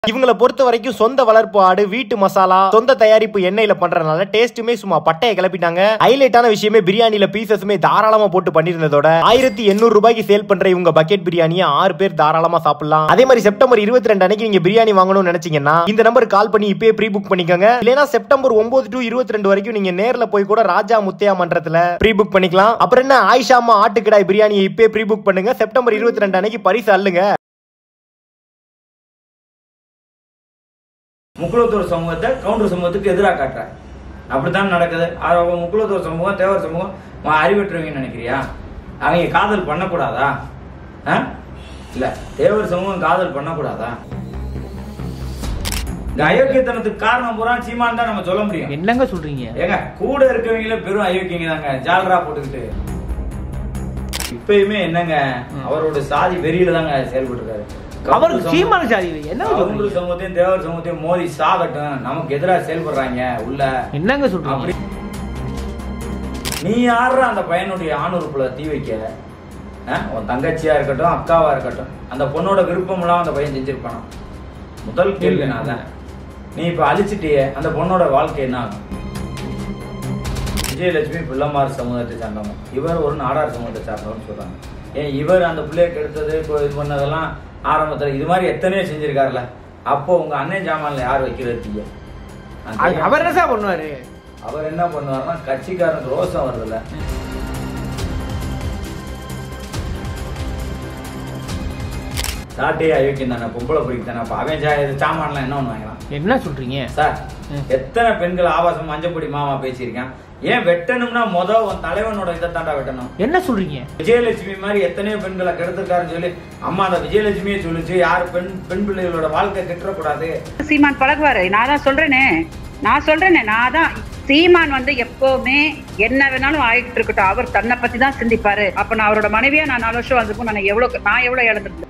இவங்களை பொறுத்த வரைக்கும் சொந்த வளர்ப்பு ஆடு, வீட்டு மசாலா, சொந்த தயாரிப்பு எண்ணெயில பண்றதுனால டேஸ்ட்டுமே சும்மா பட்டையை கிளப்பிட்டாங்க. ஹைலைட்டான விஷயமே பிரியாணியில பீசஸுமே தாராளமா போட்டு பண்ணிருந்ததோட 1800 ரூபாய்க்கு சேல் பண்ற இவங்க பக்கெட் பிரியாணியை 6 பேர் தாராளமா சாப்பிடலாம். அதே மாதிரி செப்டம்பர் 22 அன்னைக்கு நீங்க பிரியாணி வாங்கணும்னு நினைச்சீங்கன்னா இந்த நம்பருக்கு கால் பண்ணி இப்பயே ப்ரீ புக் பண்ணிக்கோங்க. இல்லைன்னா செப்டம்பர் 9 to 22 வரைக்கும் நீங்க நேர்ல போய் கூட ராஜா முத்தையா மன்றத்துல ப்ரீ புக் பண்ணிக்கலாம். அப்புறம் என்ன, ஆயிஷா அம்மா ஆட்டுக்கடாய் பிரியாணியை இப்பயே ப்ரீ புக் பண்ணுங்க. செப்டம்பர் 22 அன்னைக்கு பரிசு அள்ளுங்க. முக்குளத்தூர் சமூகத்தை கவுண்டர் சமூகத்துக்கு எதிராக காட்டுறாங்க. அப்படித்தான் நடக்குது. முக்குளத்தூர் சமூகம் தேவர் சமூகம் அறிவற்றவங்க நினைக்கிறியா? அவங்க காதல் பண்ணக்கூடாதா? இல்ல தேவர் சமூகம் காதல் பண்ணக்கூடாதா? இந்த அயோக்கியத்தனத்துக்கு காரணம் பூரா சீமான் தான் நம்ம சொல்ல முடியும். என்னங்க சொல்றீங்க? ஏங்க கூட இருக்கவங்கள பெரும் அயோக்கியங்க தாங்க, ஜாலரா போட்டுக்கிட்டு. இப்பயுமே என்னங்க அவரோட சாதி வெறியில தாங்க செயல்பட்டு இருக்காரு. அவருக்கு சீமான சாதி என்ன சமூகத்தையும் தேவர் சமூகத்தையும் மோதி சாகட்டும், நமக்கு எதிராக செயல்படுறாங்க உள்ள. என்னங்க சொல்றீங்க? நீ யார அந்த பையனுடைய ஆணுறுப்புல தீ வைக்க? உன் தங்கச்சியா இருக்கட்டும், அக்காவா இருக்கட்டும், அந்த பொண்ணோட விருப்பம் எல்லாம் அந்த பையன் செஞ்சிருப்பானா? முதல் கேள்வி நான் தான். நீ இப்ப அழிச்சிட்டியே, அந்த பொண்ணோட வாழ்க்கை என்ன ஆகும்? விஜயலட்சுமி பிள்ளைமார் சமூகத்தை சார்ந்தவங்க, இவர் ஒரு நாடார் சமூகத்தை சார்ந்தவன்னு சொல்றாங்க. ஏன் இவர் அந்த பிள்ளைய கெடுத்தது இது பண்ணதெல்லாம் ஆரம்பத்துல இது மாதிரி எத்தனையோ செஞ்சிருக்காருல. அப்போ உங்க அண்ணன் ஜாமான்ல யார் வைக்கிறது? அவர் என்ன பண்ணுவாரு? அவர் என்ன பண்ணுவாருன்னா, கட்சிக்காரனுக்கு ரோசம் வருதுல்ல, சாட்டையே அயோக்கியம் தானே, பொம்பளை பிடிக்க தானே. அப்ப அவன் சாமான்லாம் என்ன ஒண்ணு வாங்கலாம்? என்ன சொல்றீங்க சார்? எத்தனை பெண்கள் ஆபாசம் மஞ்சப்பொடி மாமா பேசியிருக்கேன். ஏன் வெட்டணும்னா உன் தலைவனோட இதை தாண்டா வெட்டணும். என்ன சொல்றீங்க? விஜயலட்சுமி மாதிரி எத்தனையோ பெண்களை கெடுத்திருக்காருன்னு சொல்லி அம்மா அந்த விஜயலட்சுமியே சொல்லிச்சு, யாரு பெண் பிள்ளைகளோட வாழ்க்கை கெட்டக்கூடாது. சீமான் பழகுவாரு. நான் தான் சொல்றேனே, நான் தான் சீமான் எப்பவுமே என்ன வேணாலும் ஆகிட்டு இருக்கட்டும், அவர் தன்னை பத்தி தான் சிந்திப்பாரு. அப்ப நான் அவரோட மனைவியா நான் 4 வருஷம் வந்திருக்கும், நான் எவ்வளவு இழந்திருந்தேன்.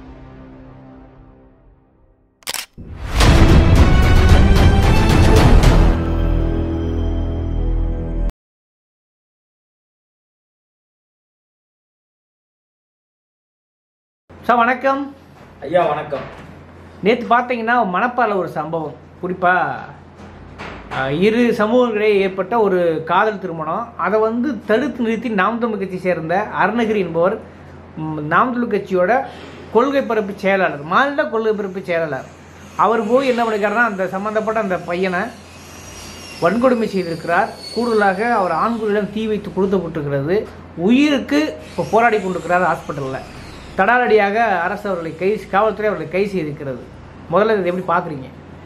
சார் வணக்கம். ஐயா வணக்கம். நேற்று பார்த்தீங்கன்னா மணப்பாறையில் ஒரு சம்பவம், குறிப்பாக இரு சமூகங்களிடையே ஏற்பட்ட ஒரு காதல் திருமணம். அதை தடுத்து நிறுத்தி நாம் தமிழ் கட்சி சேர்ந்த அருணகிரி என்பவர், நாம் தமிழ் கட்சியோட கொள்கை பரப்பு செயலாளர், மாநில கொள்கை பரப்பு செயலாளர், அவர் போய் என்ன பண்ணிக்கிறாருன்னா அந்த சம்மந்தப்பட்ட அந்த பையனை வன்கொடுமை செய்திருக்கிறார். கூடுதலாக அவர் ஆண்குறியிடம் தீ வைத்து கொளுத்தப்பட்டிருக்கிறது. உயிருக்கு இப்போ போராடி கொண்டிருக்கிறார் ஹாஸ்பிட்டலில். தடாலடியாக அரசு அவர்களை காவல்துறை அவர்களை கைது செய்திருக்கிறது. முதல்ல இதை எப்படி பார்க்குறீங்க?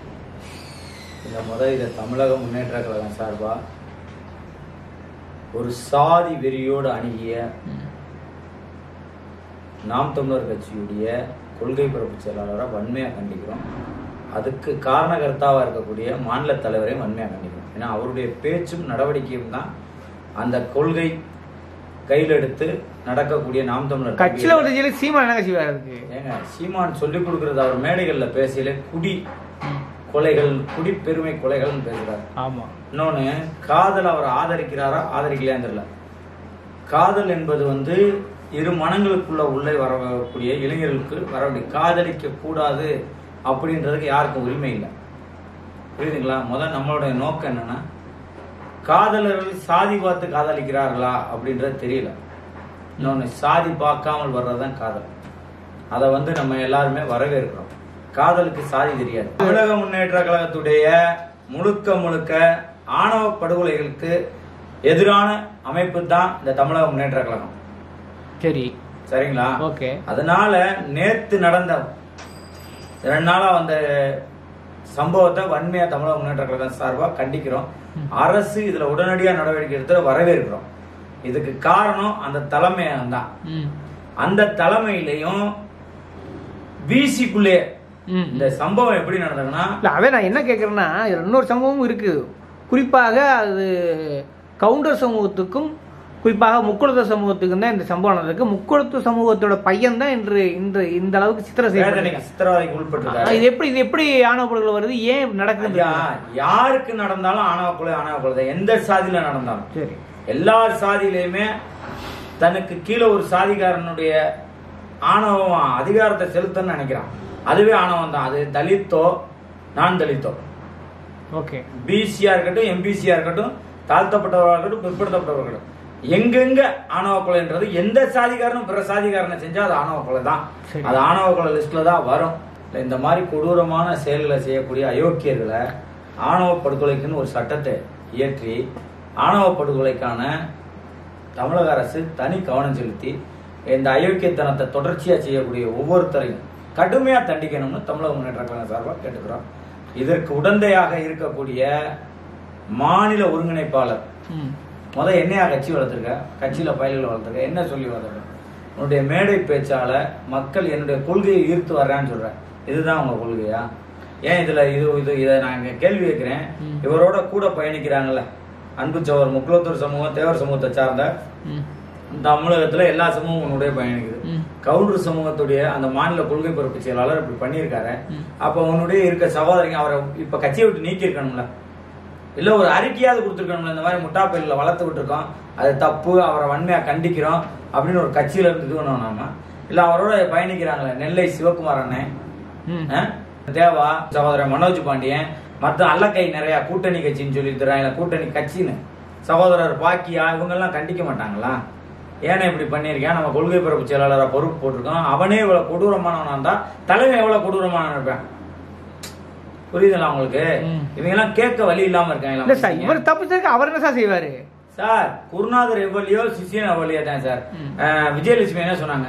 இதை தமிழக முன்னேற்ற கழகம் சார்பா ஒரு சாதி வெறியோடு அணுகிய நாம் தமிழர் கட்சியுடைய கொள்கை பரப்பு செயலாளரை வன்மையா கண்டிக்கிறோம். அதுக்கு காரணகர்த்தாவா இருக்கக்கூடிய மாநில தலைவரையும் வன்மையா கண்டிக்கிறோம். ஏன்னா அவருடைய பேச்சும் நடவடிக்கையும் தான் அந்த கொள்கை கையில் எடுத்து நடக்கக்கூடிய நாம் தமிழர் கட்சியில ஒரு சீமான் என்ன செய்வார்? ஏங்க சீமான் சொல்லிக் கொடுக்கறது அவர் மேடைகள்ல பேசல குடி கொலைகள், குடி பெருமை கொலைகள் பேசுறாரு. ஆமா. இன்னொன்னு, காதல் அவர் ஆதரிக்கிறாரா ஆதரிக்கலையா தெரியல. காதல் என்பது இரு மனங்களுக்குள்ள உள்ளே வரக்கூடிய இளைஞர்களுக்கு வரக்கூடிய, காதலிக்க கூடாது அப்படின்றதுக்கு யாருக்கும் உரிமை இல்லை. புரியுதுங்களா? நம்மளுடைய நோக்கம் என்னன்னா, காதலர்கள் சாதி பார்த்து காதலிக்கிறார்களா அப்படின்றது தெரியல. இன்னொன்னு, சாதி பார்க்காமல் வர்றதுதான் காதல். அதை நம்ம எல்லாருமே வரவேற்கிறோம். காதலுக்கு சாதி தெரியாது. தமிழக முன்னேற்ற கழகத்துடைய முழுக்க ஆணவ படுகொலைகளுக்கு எதிரான அமைப்பு தான் இந்த தமிழக முன்னேற்ற கழகம். சரிங்களா? ஓகே. அதனால நேத்து நடந்த 2 நாளா வந்த சம்பவத்தை வன்மையா தமிழக முன்னேற்ற கழகம் சார்பா கண்டிக்கிறோம். அரசு இதுல உடனடியா நடவடிக்கை எடுத்து வரவேற்கிறோம். இதுக்கு காரணம் அந்த தலைமையாக தான். அந்த தலைமையிலையும் வீசிக்குள்ளே இந்த சம்பவம் எப்படி நடந்ததுன்னா, அவே நான் என்ன கேட்கறேன்னா, இன்னொரு சம்பவமும் இருக்கு. குறிப்பாக அது கவுண்டர் சமூகத்துக்கும் குறிப்பாக முக்குளத்து சமூகத்துக்கும் தான் இந்த சம்பவம் நடந்திருக்கு. முக்குளத்து சமூகத்தோட பையன் தான் இன்று இந்த அளவுக்கு சித்திரவதைக்கு உட்பட்டு. இது எப்படி ஆணவ கொலைகள் வருது? ஏன் நடக்குது? யாருக்கு நடந்தாலும் ஆணவ கொலை எந்த சாதியில நடந்தாலும் சரி, எல்லா சாதியிலையுமே தனக்கு கீழே ஒரு சாதிகாரனுடைய ஆணவம் அதிகாரத்தை செலுத்தன்னு நினைக்கிறான். அதுவே ஆணவம் தான். அது தலித்தோ நான் தலித்தோ. ஓகே. பிசியா இருக்கட்டும், எம்பிசியா இருக்கட்டும், தாழ்த்தப்பட்டவர்களாக இருக்கட்டும், பிற்படுத்தப்பட்டவர்கள், எங்கெங்க ஆணவ கொலைன்றது எந்த சாதிகாரனும் பிற சாதிகாரனை செஞ்சா அது ஆணவ கொலை தான். அது ஆணவ கொலை லிஸ்ட்ல தான் வரும். இந்த மாதிரி கொடூரமான செயல்களை செய்யக்கூடிய அயோக்கியர்களை ஆணவ படுகொலைக்குன்னு ஒரு சட்டத்தை இயற்றி ஆணவ படுகொலைக்கான தமிழக அரசு தனி கவனம் செலுத்தி இந்த அயோக்கியத்தனத்தை தொடர்ச்சியா செய்யக்கூடிய ஒவ்வொருத்தரையும் கடுமையா தண்டிக்கணும்னு தமிழக முன்னேற்ற கழகம் சார்பாக கேட்டுக்கிறோம். இதற்கு உடந்தையாக இருக்கக்கூடிய மாநில ஒருங்கிணைப்பாளர் என்னையா கட்சி வளர்த்துருக்க, கட்சியில பயல்களை வளர்த்துருக்க, என்ன சொல்லி வளர்த்துருக்க? உன்னுடைய மேடை பேச்சால மக்கள் என்னுடைய கொள்கையை ஈர்த்து வர்றான்னு சொல்ற, இதுதான் உங்க கொள்கையா? ஏன் இதுல இதை நான் கேள்வி கேட்கிறேன். இவரோட கூட பயணிக்கிறாங்கல்ல அன்புச்சவர் முக்குளத்தூர் சமூகம், தேவர் சமூகத்தை சார்ந்த தமிழகத்துல எல்லா சமூகமும் உன்னுடைய பயணிக்குது. கவுண்டர் சமூகத்துடைய அந்த மாநில கொள்கை பொறுப்பு செயலாளர் இப்படி பண்ணியிருக்காரு. அப்ப உன்னுடைய இருக்க சகோதரிங்க அவரை இப்ப கட்சியை விட்டு நீக்கி இருக்கணும்ல, இல்ல ஒரு அறிக்கையாவது கொடுத்துருக்கணும்ல, இந்த மாதிரி முட்டாப்பையில வளர்த்து விட்டுருக்கோம், அது தப்பு, அவரை வன்மையா கண்டிக்கிறோம் அப்படின்னு ஒரு கட்சியில இருந்து இது பண்ணோம் நாம. இல்ல அவரோட பயணிக்கிறாங்களே நெல்லை சிவகுமார் அண்ணன், தேவா சகோதரன் மனோஜ் பாண்டியன், மற்ற அல்லக்கை நிறைய கூட்டணி கட்சின்னு சொல்லி தராங்க, கூட்டணி கட்சின்னு சகோதரர் பாக்கியா, இவங்க எல்லாம் கண்டிக்க மாட்டாங்களா? ஏன்னா இப்படி பண்ணிருக்கேன், நம்ம கொள்கை பரப்பு செயலாளராக பொறுப்பு போட்டிருக்கோம், அவனே இவ்வளவு கொடூரமானவனா இருந்தா தலைமை எவ்வளவு கொடூரமானவன் இருப்பேன். புரியுதுங்களா உங்களுக்கு? இவங்க எல்லாம் கேட்க வழி இல்லாம இருக்காங்க. இவர் தப்பிச்சிருக்க அவர் என்ன சார் செய்வாரு சார்? குருநாதர் எவ்வளியோ சிஷியன் எவ்வளியோ தான் சார். விஜயலட்சுமி என்ன சொன்னாங்க?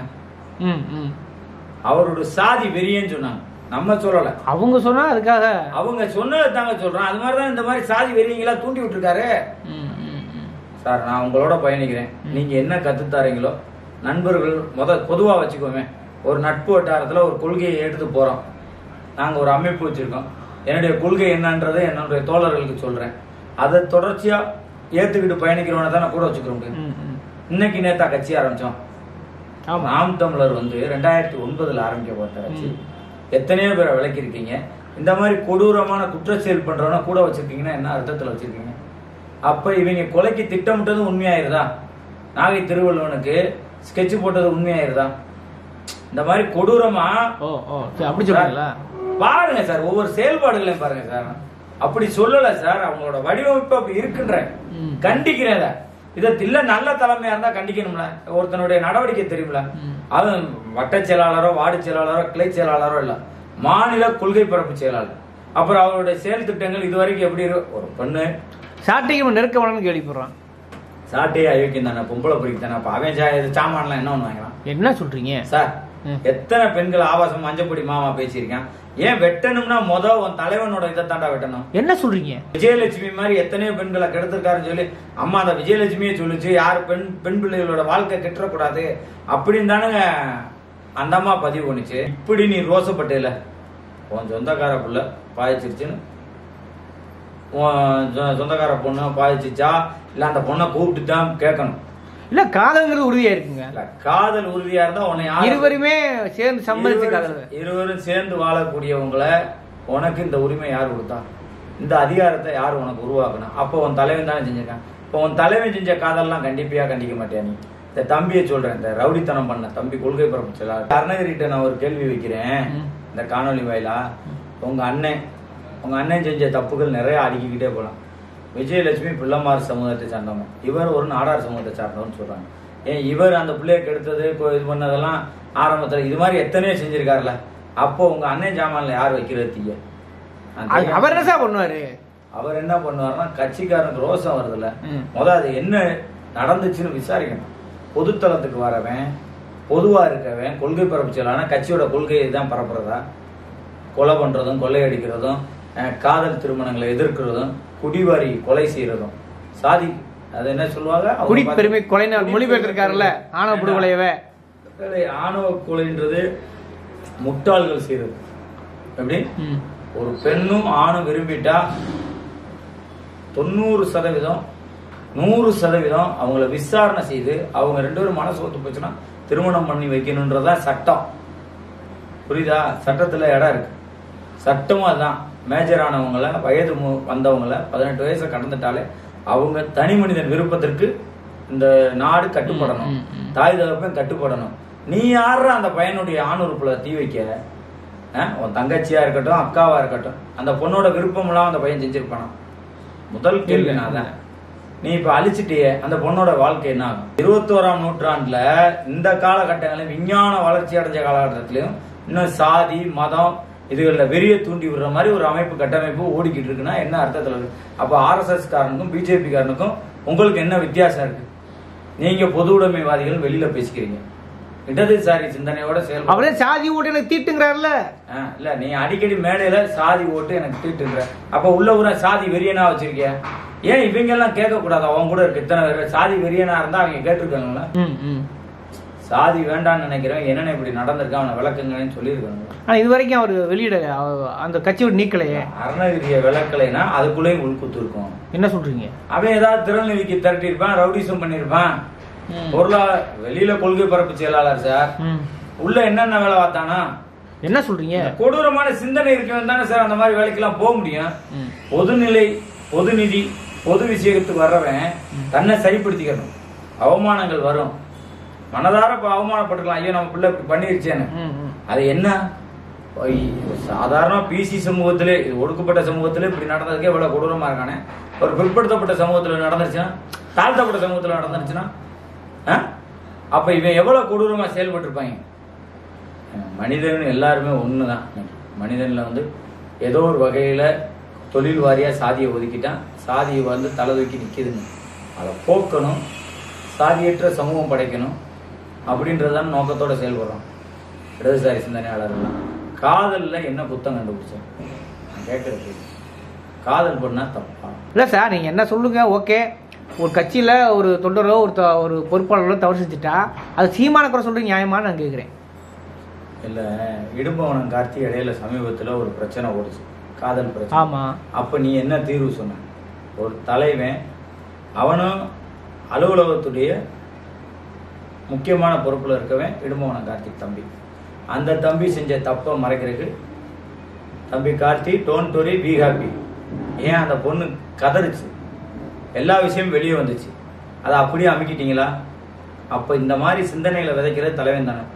அவரோட சாதி வெறியன்னு சொன்னாங்க, நம்ம சொல்லல, அவங்க சொன்னா. அதுக்காக அவங்க சொன்னதை தாங்க சொல்றோம். அது மாதிரிதான் இந்த மாதிரி சாதி வெறியங்களா தூண்டி விட்டுருக்காரு சார். நான் உங்களோட பயணிக்கிறேன், நீங்க என்ன கத்துத்தாரீங்களோ நண்பர்கள் பொதுவா வச்சுக்கோமே. ஒரு நட்பு வட்டாரத்துல ஒரு கொள்கையை எடுத்து போறோம், நாங்க ஒரு அமைப்பு வச்சிருக்கோம், என்னுடைய கொள்கை என்னன்றதை என்னுடைய தோழர்களுக்கு சொல்றேன், அதை தொடர்ச்சியா ஏத்துக்கிட்டு பயணிக்கிறவனை தான் கூட வச்சுக்கிறோம். இன்னைக்கு நேத்தா கட்சி ஆரம்பிச்சோம். நாம் தமிழர் 2009 ஆரம்பிக்கப்பட்ட கட்சி. எத்தனையோ பேரை விளக்கிருக்கீங்க. இந்த மாதிரி கொடூரமான குற்ற செயல் பண்றவன கூட வச்சிருக்கீங்கன்னா என்ன அர்த்தத்துல வச்சிருக்கீங்க? அப்ப இவங்க கொலைக்கு திட்டமிட்டது உண்மையாயிருதா? நாகை திருவள்ளுவனுக்கு ஸ்கெட்ச் போட்டது உண்மையாயிருதா? இந்த மாதிரி கொடூரமா அப்படி சொல்றீங்களா? பாருங்க சார், ஒவ்வொரு செயல்பாடுகளையும் பாருங்க சார். அப்படி சொல்லல சார், அவங்களோட வடிவமைப்பு அப்படி இருக்குன்ற கண்டிக்கிறேன். இத இல்ல நல்ல தலைமையா இருந்தா கண்டிக்கணும்ல, ஒருத்தனுடைய நடவடிக்கை தெரியும்ல. அது வட்ட செயலாளரோ வார்டு செயலாளரோ கிளை செயலாளரோ இல்ல, மாநில கொள்கை பரப்பு செயலாளர். அப்புறம் அவருடைய செயல் திட்டங்கள் இதுவரைக்கும் எப்படி ஒரு பொண்ணு சாட்டைக்கு நெருக்க வேணும்னு கேள்விப்படுறான். சாட்டையே அயோக்கியம் தானே, பொம்பளை பிடிக்க தானே. அப்ப அவன் சாமான்லாம் என்ன ஒண்ணு வாங்கலாம்? என்ன சொல்றீங்க சார்? எத்தனை பெண்கள் ஆபாசம் மஞ்சப்பொடி மாமா பேசியிருக்கான். ஏன் வெட்டணும்னா உன் தலைவனோட இதை தாண்டா வெட்டணும். என்ன சொல்றீங்க? விஜயலட்சுமி மாதிரி எத்தனையோ பெண்களை கெடுத்திருக்காருன்னு சொல்லி அம்மா அந்த விஜயலட்சுமியே சொல்லிச்சு, யாரு பெண் பிள்ளைகளோட வாழ்க்கை கெட்டக்கூடாது அப்படின்னு தானுங்க அந்த அம்மா பதிவு பண்ணிச்சு. இப்படி நீ ரோசப்பட்டேல, உன் சொந்தக்கார புள்ள பாதிச்சிருச்சுன்னு, சொந்தக்கார பொண்ணு பாதிச்சிச்சா இல்ல அந்த பொண்ணை கூப்பிட்டு தான் கேட்கணும். இல்ல காதல்ங்கிறது உறுதியா இருக்குங்க. காதல் உறுதியா இருந்தா உன்னை இருவருமே சேர்ந்து சம்மதிச்சு காதல், இருவரும் சேர்ந்து வாழக்கூடியவங்களை உனக்கு இந்த உரிமை யார் கொடுத்தா? இந்த அதிகாரத்தை யார் உனக்கு உருவாக்கணும்? அப்போ உன் தலைவன் தானே செஞ்சிருக்கான். இப்போ உன் தலைவன் செஞ்ச காதல்லாம் கண்டிப்பா கண்டிக்க மாட்டியா நீ? இந்த தம்பியை சொல்றேன், இந்த ரவுடித்தனம் பண்ண தம்பி கொள்கை பரப்பு செயலாளர் அருணகிரிட்ட நான் ஒரு கேள்வி வைக்கிறேன் இந்த காணொலி வாயிலா. உங்க அண்ணன் செஞ்ச தப்புகள் நிறைய அடுக்கிக்கிட்டே போலாம். விஜயலட்சுமி பிள்ளைமார் சமூகத்தை சார்ந்தவங்க, இவர் ஒரு நாடார் சமூகத்தை சார்ந்தவன்னு சொல்றாங்க. ஏன் இவர் அந்த பிள்ளைய கெடுத்தது இது பண்ணதெல்லாம் ஆரம்பத்துல இது மாதிரி எத்தனையோ செஞ்சிருக்காருல. அப்போ உங்க அண்ணன் ஜாமான்ல யார் வைக்கிறது தீய? அவர் என்ன பண்ணுவாரு? அவர் என்ன பண்ணுவாருன்னா, கட்சிக்காரனுக்கு ரோசம் வருதுல்ல, அது என்ன நடந்துச்சுன்னு விசாரிக்கணும். பொதுத்தளத்துக்கு வரவன், பொதுவா இருக்கவன், கொள்கை பரப்பு செயலாளர் கட்சியோட கொள்கையை தான் பரப்புறதா? கொலை பண்றதும் கொள்ளையடிக்கிறதும் காதல் திருமணங்களை எதிர்க்கிறதும் குடிவாரி கொலை செய்யறதும் சாதி அது என்ன சொல்லுவாங்க, குடிப்பெருமை கொலை மொழிபெயர்த்திருக்காருல்ல ஆணவ படுகொலையவே. ஆணவ கொலைன்றது முட்டாள்கள் செய்யறது. எப்படி ஒரு பெண்ணும் ஆணும் விரும்பிட்டா 90% 100% அவங்கள விசாரணை செய்து அவங்க 2 பேரும் மனசு ஒத்து போச்சுன்னா திருமணம் பண்ணி வைக்கணும்ன்றதான் சட்டம். புரியுதா? சட்டத்துல இடம் இருக்கு. சட்டமும் அதுதான். மேஜர் ஆனவங்களை, வயது வந்தவங்களை, 18 வயசை கடந்துட்டாலே அவங்க தனி மனிதன் விருப்பத்திற்கு இந்த நாடு கட்டுப்படணும், தாய் தகப்பன் கட்டுப்படணும். நீ யார அந்த பையனுடைய ஆணுறுப்புல தீ வைக்க? உன் தங்கச்சியா இருக்கட்டும் அக்காவா இருக்கட்டும் அந்த பொண்ணோட விருப்பம் எல்லாம் அந்த பையன் செஞ்சிருப்பானா? முதல் கேள்வி நான் தான். நீ இப்ப அழிச்சிட்டியே, அந்த பொண்ணோட வாழ்க்கை என்ன ஆகும்? 21ஆம் நூற்றாண்டுல இந்த காலகட்டங்களில் விஞ்ஞான வளர்ச்சி அடைஞ்ச காலகட்டத்திலையும் இன்னும் சாதி மதம் இதுகளில் வெறிய தூண்டி விடுற மாதிரி ஒரு அமைப்பு கட்டமைப்பு ஓடிக்கிட்டு இருக்குன்னா என்ன அர்த்தத்துல இருக்கு? அப்ப RSS காரனுக்கும் பிஜேபி காரனுக்கும் உங்களுக்கு என்ன வித்தியாசம் இருக்கு? நீங்க பொது உடைமைவாதிகள் வெளியில பேசிக்கிறீங்க, இடதுசாரி சிந்தனையோட செயல். அவரே சாதி ஓட்டு எனக்கு தீட்டுங்கிறாருல. இல்ல நீ அடிக்கடி மேடையில சாதி ஓட்டு எனக்கு தீட்டுங்கிற, அப்ப உள்ள ஊரா சாதி வெறியனா வச்சிருக்கிய? ஏன் இவங்க எல்லாம் கேட்க கூடாது? அவங்க கூட இருக்கு இத்தனை பேர் சாதி வெறியனா இருந்தா அவங்க கேட்டிருக்காங்களா? சாதி வேண்டாம்னு நினைக்கிறவன் என்னென்ன இப்படி நடந்திருக்கா அவனை விளக்குங்கன்னு சொல்லியிருக்காங்க. ஆனா இது வரைக்கும் அவர் வெளியிட அந்த கட்சியோட நீக்கலையே. அருணகிரிய விளக்கலைன்னா அதுக்குள்ளேயும் உள்குத்து இருக்கும். என்ன சொல்றீங்க? அவன் ஏதாவது திருநெல்வேலிக்கு திரட்டி இருப்பான், ரவுடிசம் பண்ணிருப்பான். வெளியில கொள்கை பரப்பு செயலாளர் சார், உள்ள என்னென்ன வேலை பார்த்தானா? என்ன சொல்றீங்க? கொடூரமான சிந்தனை இருக்கவன் தானே சார் அந்த மாதிரி வேலைக்கு எல்லாம் போக முடியும். பொதுநிலை, பொது நிதி, பொது விஷயத்துக்கு வர்றவன் தன்னை சரிப்படுத்திக்கணும். அவமானங்கள் வரும், மனதார அவமானப்பட்டுக்கலாம். ஐயோ நம்ம பிள்ளை பண்ணிருச்சேன்னு. அது என்ன சாதாரண பிசி சமூகத்திலே, இது ஒடுக்கப்பட்ட சமூகத்திலே இப்படி நடந்ததுக்கே இவ்வளவு கொடூரமா இருக்கானே. ஒரு பிற்படுத்தப்பட்ட சமூகத்துல நடந்துருச்சுன்னா, தாழ்த்தப்பட்ட சமூகத்துல நடந்துருச்சுன்னா அப்ப இவன் எவ்வளவு கொடூரமா செயல்பட்டு இருப்பாங்க. மனிதன் எல்லாருமே ஒண்ணுதான். மனிதன்ல ஏதோ ஒரு வகையில தொழில் வாரியா சாதியை ஒதுக்கிட்டான், சாதியை தலை தூக்கி நிக்குதுங்க. அதை போக்கணும், சாதியற்ற சமூகம் படைக்கணும் அப்படின்றதான் நோக்கத்தோட செயல்படுறோம் இடதுசாரி சிந்தனையாளர்கள். காதல்ல என்ன குத்தம் கண்டுபிடிச்சேன் நான் கேட்கறது? காதல் பண்ணா தப்பா? இல்ல சார், நீங்க என்ன சொல்லுங்க. ஓகே, ஒரு கட்சியில ஒரு தொண்டரோ ஒரு பொறுப்பாளர்களோ தவறு செஞ்சுட்டா அது சீமான குறை சொல்றீங்க, நியாயமானு நான் கேட்கிறேன். இல்ல இடும்பவனம் கார்த்தி இடையில சமீபத்துல ஒரு பிரச்சனை ஓடுச்சு, காதல் பிரச்சனை. ஆமா. அப்ப நீ என்ன தீர்வு சொன்ன? ஒரு தலைவன் அவனும் அலுவலகத்துடைய முக்கியமான பொறுப்புல இருக்கவன் இடும்பவனம் கார்த்திக் தம்பி. அந்த தம்பி செஞ்ச தப்ப மறைக்கிறதுக்கு தம்பி Karthi don't worry be happy. ஏன் அந்த பொண்ணு கதறிச்சு, எல்லா விஷயமும் வெளியே வந்துச்சு, அதை அப்படியே அமுக்கிட்டீங்களா? அப்ப இந்த மாதிரி சிந்தனைகளை விதைக்கிறது தலைவன் தானே.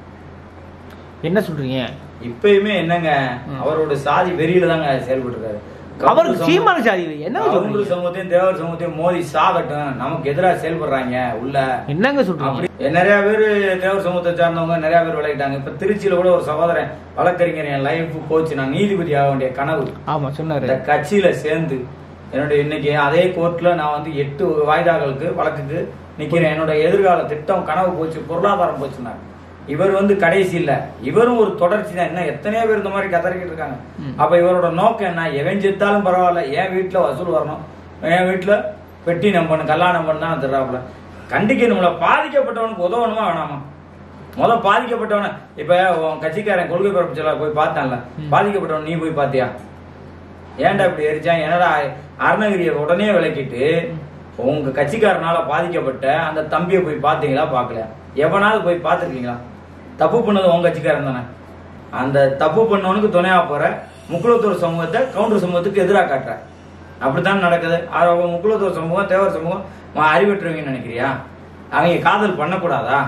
என்ன சொல்றீங்க? இப்பயுமே என்னங்க அவரோட சாதி வெறியில தாங்க செயல்பட்டு இருக்காரு. அவருக்கு சீமான சாதி என்ன சமூகத்தையும் தேவர் சமூகத்தையும் மோதி சாகட்டும், நமக்கு எதிராக செயல்படுறாங்க உள்ள. என்னங்க சொல்றீங்க? நிறைய பேர் தேவர் சமூகத்தை சார்ந்தவங்க நிறைய பேர் விளையாட்டாங்க. இப்ப திருச்சியில கூட ஒரு சகோதரன் வழக்கறிஞர், என் லைஃப் போச்சு, நான் நீதிபதி ஆக வேண்டிய கனவு. ஆமா சொன்னாரு. இந்த கட்சியில சேர்ந்து என்னுடைய இன்னைக்கு அதே கோர்ட்ல நான் 8 வாய்தாக்களுக்கு வழக்குக்கு நிக்கிறேன். என்னோட எதிர்கால திட்டம் கனவு போச்சு, பொருளாதாரம் போச்சுன்னாங்க. இவர் கடைசி இல்ல, இவரும் ஒரு தொடர்ச்சி தான். என்ன எத்தனையோ பேர் இந்த மாதிரி கதறிக்கிட்டு இருக்காங்க. அப்ப இவரோட நோக்கம் என்ன? எவன் செத்தாலும் பரவாயில்ல, என் வீட்டுல வசூல் வரணும், என் வீட்டுல பெட்டி நம்பணும், கல்யாணம் நம்பணும் தான் திருறாப்புல. கண்டிக்கணும்ல, பாதிக்கப்பட்டவனுக்கு உதவணுமா வேணாமா? பாதிக்கப்பட்டவன இப்ப உன் கட்சிக்காரன் கொள்கை பரப்பு சொல்ல போய் பார்த்தான்ல, பாதிக்கப்பட்டவன் நீ போய் பாத்தியா? ஏன்டா இப்படி எரிச்சான்? என்னடா அருணகிரியை உடனே விளக்கிட்டு உங்க கட்சிக்காரனால பாதிக்கப்பட்ட அந்த தம்பியை போய் பாத்தீங்களா? பாக்கல. எவனாவது போய் பாத்துருக்கீங்களா? தப்பு பண்ணது உங்க கட்சிக்காரன் தானே. அந்த தப்பு பண்ணவனுக்கு துணையா போற முக்குளத்தூர் சமூகத்தை கவுண்டர் சமூகத்துக்கு எதிராக காட்டுற, அப்படித்தான் நடக்குது. முக்குளத்தூர் சமூகம் தேவர் சமூகம் அறிவற்றுவீங்கன்னு நினைக்கிறியா? அவங்க காதல் பண்ணக்கூடாதா?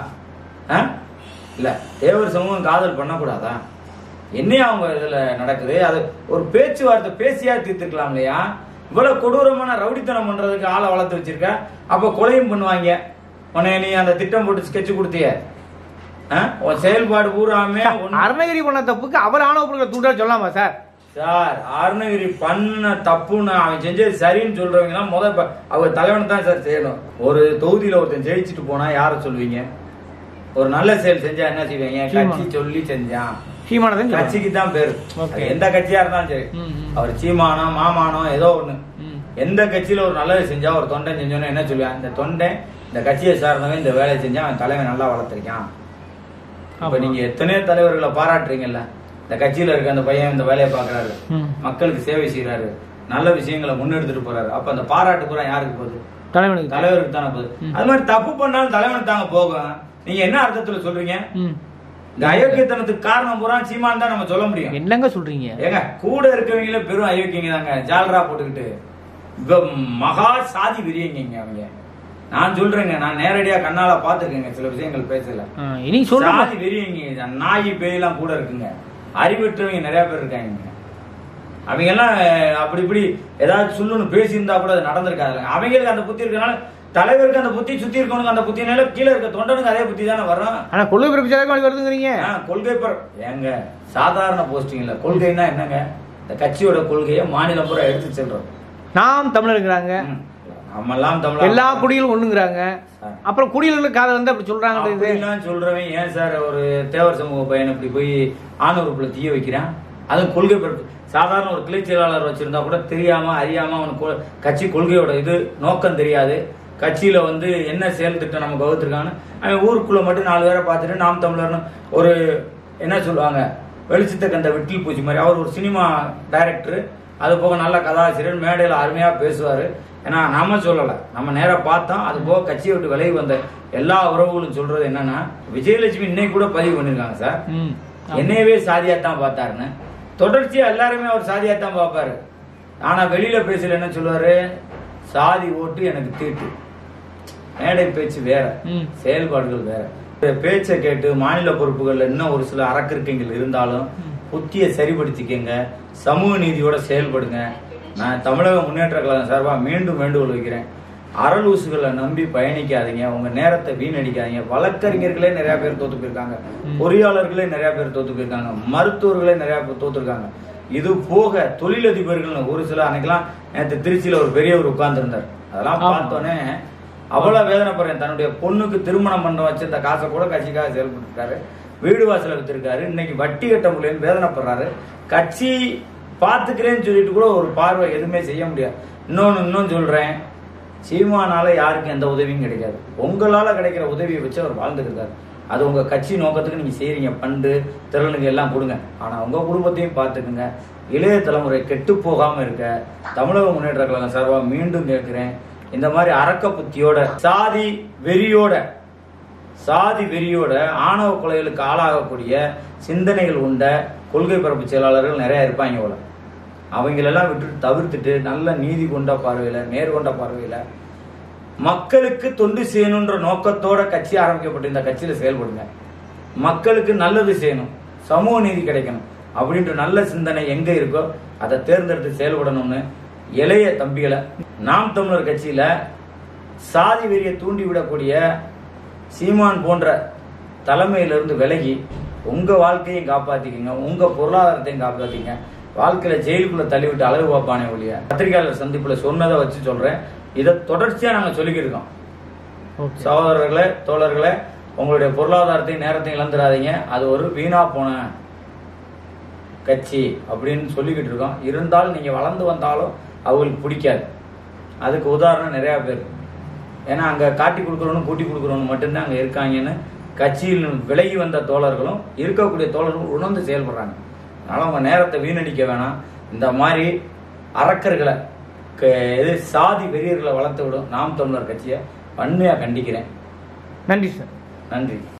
இல்ல தேவர் சமூகம் காதல் பண்ணக்கூடாதா? என்னையா அவங்க இதுல நடக்குது? அது ஒரு பேச்சுவார்த்தை பேசியா தீர்த்துக்கலாம் இல்லையா? இவ்வளவு கொடூரமான ரவுடித்தனம் பண்றதுக்கு ஆளை வளர்த்து வச்சிருக்க. அப்ப கொலையும் பண்ணுவாங்க. உன்னை நீ அந்த திட்டம் போட்டு ஸ்கெட்ச் கொடுத்திய செயல்பாடு பூராமே அருணகிரி பண்ண தப்புக்கு அவர் ஆணவ தூண்டா சொல்லாமா சார்? சார் அருணகிரி பண்ண தப்புன்னு அவன் செஞ்சது சரின்னு சொல்றவங்க முதல் அவர் தலைவன் தான் சார் செய்யணும். ஒரு தொகுதியில ஒருத்தன் ஜெயிச்சுட்டு போனா யார சொல்லுவீங்க? ஒரு நல்ல செயல் செஞ்சா என்ன செய்வீங்க? கட்சி சொல்லி செஞ்சான், கட்சிக்கு தான் பேரு. எந்த கட்சியா இருந்தாலும் சரி, அவர் சீமானோ மாமானோ ஏதோ ஒண்ணு, எந்த கட்சியில ஒரு நல்லது செஞ்சா ஒரு தொண்டன் செஞ்சோன்னு என்ன சொல்லுவான்? இந்த தொண்டை இந்த கட்சியை சார்ந்தவன் இந்த வேலையை செஞ்சா அவன் தலைவன் நல்லா வளர்த்திருக்கான். அப்ப நீங்க எத்தனையோ தலைவர்களை பாராட்டுறீங்கல்ல, இந்த கட்சியில இருக்க அந்த பையன் இந்த வேலையை பாக்குறாரு, மக்களுக்கு சேவை செய்யறாரு, நல்ல விஷயங்களை முன்னெடுத்துட்டு போறாரு. அப்ப அந்த பாராட்டு பூரா யாருக்கு போகுது? தலைவருக்கு தானே போகுது. அது மாதிரி தப்பு பண்ணாலும் தலைவனுக்கு தாங்க போகும். நீங்க என்ன அர்த்தத்துல சொல்றீங்க? இந்த அயோக்கியத்தனத்துக்கு காரணம் பூரா சீமான் தான் நம்ம சொல்ல முடியும். என்னங்க சொல்றீங்க? ஏங்க கூட இருக்கவங்கள பெரும் அயோக்கியங்க தாங்க, ஜால்ரா போட்டுக்கிட்டு மகா சாதி விரியங்க அவங்க. நான் சொல்றேங்க, நான் நேரடியா கண்ணால பாத்துருக்கேங்க, சில விஷயங்கள் பேசல. சாதி விரியங்க, நாய் பேயெல்லாம் கூட இருக்குங்க. அறிவற்றவங்க நிறைய பேர் இருக்காங்க. அவங்க எல்லாம் அப்படி இப்படி ஏதாவது சொல்லணும்னு பேசியிருந்தா கூட அது நடந்திருக்காது. அவங்களுக்கு அந்த புத்தி இருக்கனால தலைவருக்கு அந்த புத்தி, சுத்தி இருக்கவனுக்கு அந்த புத்தினால கீழே இருக்க தொண்டனுக்கு அதே புத்தி தானே வரும். ஆனா கொள்கை பிறப்பிச்சாலும் வருதுங்கிறீங்க. கொள்கை ஏங்க சாதாரண போஸ்டிங் இல்ல. கொள்கைன்னா என்னங்க? இந்த கட்சியோட கொள்கையை மாநிலம் பூரா எடுத்து செல்றோம். நாம் தமிழருங்கிறாங்க, நம்மெல்லாம் தமிழ், எல்லா குடிகளும் ஒண்ணுங்கிறாங்க. அப்புறம் குடிகளுக்கு காதை வந்து அப்படி சொல்றாங்க. சொல்றவன் ஏன் சார் ஒரு தேவர் சமூக பையன் இப்படி போய் ஆணவருக்குள்ள தீய வைக்கிறான்? அதுவும் கொள்கை பிறப்பு. சாதாரண ஒரு கிளை செயலாளர் வச்சிருந்தா கூட தெரியாம அறியாம அவனுக்கு கட்சி கொள்கையோட இது நோக்கம் தெரியாது. கட்சியில வந்து என்ன செயல் திட்டம் நமக்கு வகுத்திருக்காங்கன்னு அவன் ஊருக்குள்ள மட்டும் 4 பேரை பார்த்துட்டு நாம் தமிழர்னு ஒரு என்ன சொல்லுவாங்க, வெளிச்சத்தை கண்ட விட்டில் பூச்சி மாதிரி. அவர் ஒரு சினிமா டைரக்டர், அது போக நல்ல கதாசிரியர், மேடையில் அருமையா பேசுவாரு. ஏன்னா நம்ம சொல்லலை, நம்ம நேராக பார்த்தோம். அது போக கட்சியை விட்டு விலகி வந்த எல்லா உறவுகளும் சொல்றது என்னன்னா, விஜயலட்சுமி இன்னைக்கு கூட பதிவு பண்ணிருக்காங்க சார், என்னையவே சாதியாத்தான் பார்த்தாருன்னு. தொடர்ச்சியா எல்லாருமே அவர் சாதியாத்தான் பார்ப்பாரு. ஆனா வெளியில பேசல என்ன சொல்லுவாரு, சாதி ஓட்டு எனக்கு தீட்டு. மேடை பேச்சு வேற, செயல்பாடுகள் வேற. பேச்சை கேட்டு மாநில பொறுப்புகள்ல இன்னும் ஒரு சில அரக்கிருக்கங்கள் இருந்தாலும் புத்தியை சரிபடுத்திக்கங்க, சமூக நீதியோட செயல்படுங்க. நான் தமிழக முன்னேற்ற கழகம் சார்பா மீண்டும் வேண்டுகோள் வைக்கிறேன். அரலூசுகளை நம்பி பயணிக்காதீங்க, உங்க நேரத்தை வீணடிக்காதீங்க. வழக்கறிஞர்களே நிறைய பேர் தோத்து போயிருக்காங்க, பொறியாளர்களே நிறைய பேர் தோத்து போயிருக்காங்க, மருத்துவர்களே நிறைய பேர் தோத்துருக்காங்க. இது போக தொழிலதிபர்கள் ஒரு சில, அன்னைக்கெல்லாம் நேற்று திருச்சியில ஒரு பெரியவர் உட்கார்ந்து இருந்தார். அதெல்லாம் பார்த்தோன்னே அவ்வளவு வேதனைப்படுறேன். தன்னுடைய பொண்ணுக்கு திருமணம் பண்ண வச்சிருந்த காசை கூட கட்சிக்காக செயல்பட்டு இருக்காரு, வீடு வாசல வித்திருக்காரு. இன்னைக்கு வட்டி கட்ட முடியலன்னு வேதனைப்படுறாரு. கட்சி பாத்துக்கிறேன்னு சொல்லிட்டு கூட ஒரு பார்வை எதுவுமே செய்ய முடியாது. இன்னும் சொல்றேன், சீமானால யாருக்கும் எந்த உதவியும் கிடைக்காது. உங்களால கிடைக்கிற உதவியை வச்சு அவர் வாழ்ந்துருக்காரு. அது உங்க கட்சி நோக்கத்துக்கு நீங்க செய்றீங்க, பண்டு திறனுக்கு எல்லாம் கொடுங்க. ஆனா உங்க குடும்பத்தையும் பார்த்துக்குங்க. இளைய தலைமுறை கெட்டு போகாம இருக்க தமிழக முன்னேற்ற கழகம் சார்பா மீண்டும் கேட்கிறேன், இந்த மாதிரி அரக்க புத்தியோட சாதி வெறியோட ஆணவ கொலைகளுக்கு ஆளாகக்கூடிய சிந்தனைகள் உண்ட கொள்கை பரப்பு செயலாளர்கள் நிறைய இருப்பாங்க போல. அவங்களெல்லாம் விட்டு தவிர்த்துட்டு நல்ல நீதி கொண்ட பார்வையில, நேர்கொண்ட பார்வையில மக்களுக்கு தொண்டு செய்யணுன்ற நோக்கத்தோட கட்சி ஆரம்பிக்கப்பட்ட இந்த கட்சியில செயல்படுங்க. மக்களுக்கு நல்லது செய்யணும், சமூக நீதி கிடைக்கணும் அப்படின்ற நல்ல சிந்தனை எங்க இருக்கோ அதை தேர்ந்தெடுத்து செயல்படணும்னு இளைய தம்பிகளை, நாம் தமிழர் கட்சியில சாதி வெறியை தூண்டி விடக்கூடிய சீமான் போன்ற தலைமையிலிருந்து விலகி உங்க வாழ்க்கையும் காப்பாத்திக்கங்க, உங்க பொருளாதாரத்தையும் காப்பாத்திங்க. வாழ்க்கையில ஜெயிலுக்குள்ள தள்ளிவிட்டு அளவு பார்ப்பானே ஒழிய பத்திரிகையாளர் சந்திப்புல சொன்னதை வச்சு சொல்றேன். இதை தொடர்ச்சியா நாங்க சொல்லிக்கிட்டு இருக்கோம். சகோதரர்களே, தோழர்களே, உங்களுடைய பொருளாதாரத்தையும் நேரத்தையும் இழந்துடாதீங்க. அது ஒரு வீணா போன கட்சி அப்படின்னு சொல்லிக்கிட்டு இருக்கோம். இருந்தாலும் நீங்க வளர்ந்து வந்தாலும் அவங்களுக்கு பிடிக்காது. அதுக்கு உதாரணம் நிறைய பேர். ஏன்னா அங்க காட்டி கொடுக்குறவனும் கூட்டி கொடுக்குறவனு மட்டும்தான் அங்க இருக்காங்கன்னு கட்சியில் விலகி வந்த தோழர்களும் இருக்கக்கூடிய தோழர்களும் உணர்ந்து செயல்படுறாங்க. அதனால அவங்க நேரத்தை வீணடிக்க வேணாம். இந்த மாதிரி அரக்கர்களை, சாதி வெறியர்களை வளர்த்து விடும் நாம் தமிழர் கட்சியை வன்மையா கண்டிக்கிறேன். நன்றி சார். நன்றி.